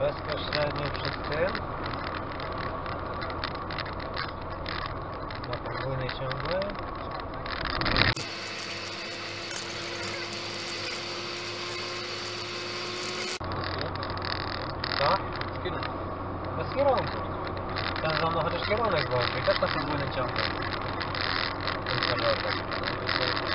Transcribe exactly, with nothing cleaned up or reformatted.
bezpośrednio przed tym na podwójnej ciągłej. Co? Bez kierunku. Ten za mną chociaż kierunek włączy i też na podwójnej ciągłej. Ten